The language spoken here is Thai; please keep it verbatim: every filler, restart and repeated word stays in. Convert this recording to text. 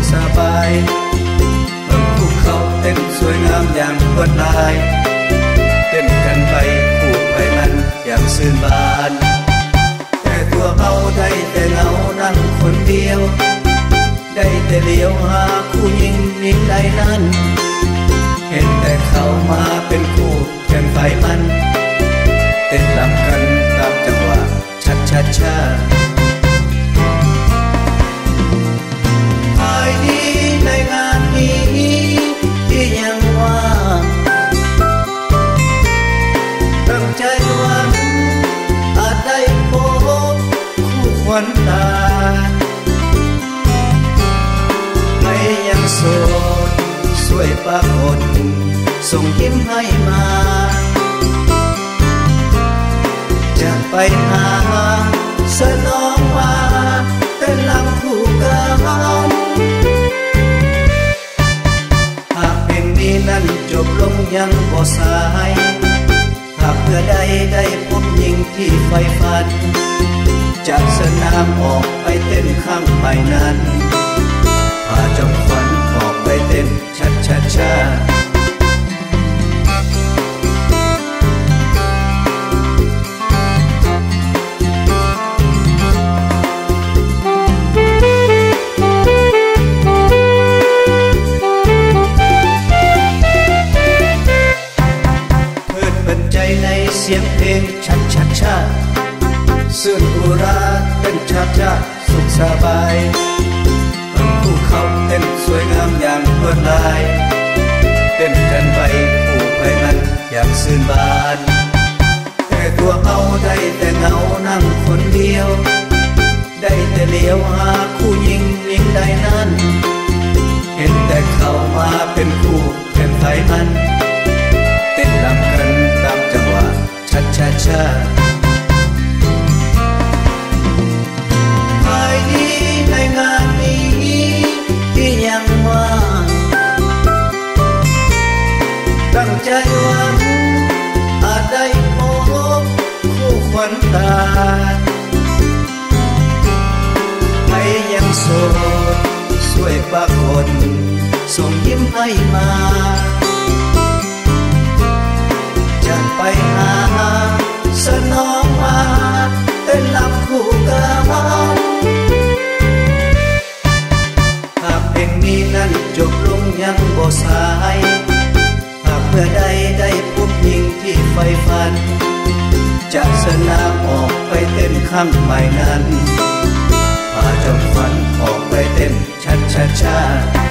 สบายเบิ่งภูเขาเต้นสวยงามอย่างลวดลายเต้นกันไปคู่ไปมันอย่างซื่นบานแต่ตัวเขาได้แต่เงานั่งคนเดียวได้แต่เลี้ยวหาคู่ยิงนิ่งใดนั้นเห็นแต่เขามาเป็นคู่แข่งไฟมันเต้นรำกันตามจังหวะชัดชัดชาภายนี้ในงานนี้ที่ยังว่างตั้งใจหวังอาจได้พบคู่ควันตาไม่ยังโสดสวยปรากฏส่งยิ้มให้มาจะไปหาสนองมาเต้นรำคู่กันหากเพลงนี้นั้นจบลงยังบ่สายหากเพื่อใดได้พบหญิงที่ใฝ่ฝันจากสนามออกไปเต้นข้างไปนั้นพาจอมขวัญออกไปเต้นชัดชัดชาในเสียงเพลงชัดชัดชาสื่นอุราเต้นชัดชาสุขสบายเบิ่งภูเขาเต้นสวยงามอย่างลวดลายเต้นกันไปคู่ไปมันอย่างซื่นบานแต่ตัวเขาได้แต่เงานั่งคนเดียวได้แต่เลี้ยวหาคู่ยิงนิ่งใดนั้นเห็นแต่เขามาเป็นคู่แข่งไฟมันเต้นรำกันตามจังหวะชัดชัดชาภายนี้ในงานนี้ที่ยังว่างตั้งใจหวังอาจได้พบคู่ควันตาให้ยังโสดสวยปรากฏส่งยิ้มให้มาจะไปหาสนองมาเต้นรำคู่กันหากเพลงนี้นั้นจบลงยังบ่สายหากเมื่อใดได้พบหญิงที่ใฝ่ฝันจากสนามออกไปเต้นข้างใหม่นั้นพาจอมขวัญออกไปเต้นชัดชัดชา